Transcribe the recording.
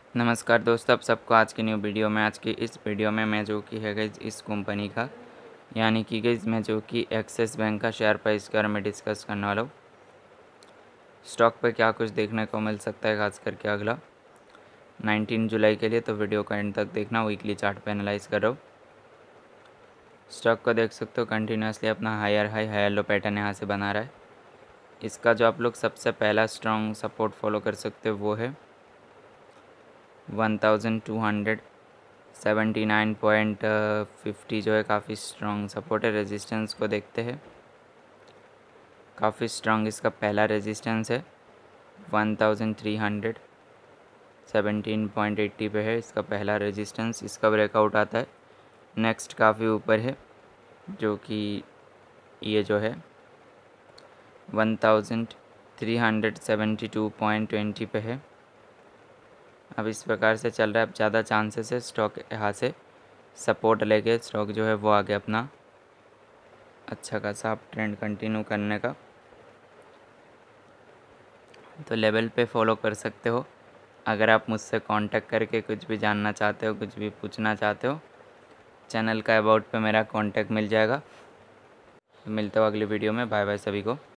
नमस्कार दोस्तों, आप सबको आज की न्यू वीडियो में। आज की इस वीडियो में मैं जो कि है गाइस इस कंपनी का यानी कि गाइस मैं जो कि एक्सिस बैंक का शेयर प्राइस के बारे में डिस्कस करने वाला हूँ। स्टॉक पे क्या कुछ देखने को मिल सकता है खास करके अगला 19 जुलाई के लिए, तो वीडियो को एंड तक देखना। वीकली चार्ट पे एनालाइज कर रहा हूँ। स्टॉक को देख सकते हो कंटिन्यूसली अपना higher high higher low pattern यहाँ से बना रहा है। इसका जो आप लोग सबसे पहला स्ट्रॉन्ग सपोर्ट फॉलो कर सकते हो वो है 1279.50 जो है काफ़ी स्ट्रॉन्ग सपोर्ट है। रेजिस्टेंस को देखते हैं, काफ़ी स्ट्रॉन्ग इसका पहला रेजिस्टेंस है 1317.80 पे है इसका पहला रेजिस्टेंस। इसका ब्रेकआउट आता है, नेक्स्ट काफ़ी ऊपर है जो कि ये जो है 1372.20 पे है। अब इस प्रकार से चल रहा है। अब ज़्यादा चांसेस है स्टॉक यहाँ से सपोर्ट लेके स्टॉक जो है वो आगे अपना अच्छा खासा आप ट्रेंड कंटिन्यू करने का, तो लेवल पे फॉलो कर सकते हो। अगर आप मुझसे कांटेक्ट करके कुछ भी जानना चाहते हो, कुछ भी पूछना चाहते हो, चैनल का अबाउट पे मेरा कांटेक्ट मिल जाएगा। मिलते हो अगली वीडियो में। बाय बाय सभी को।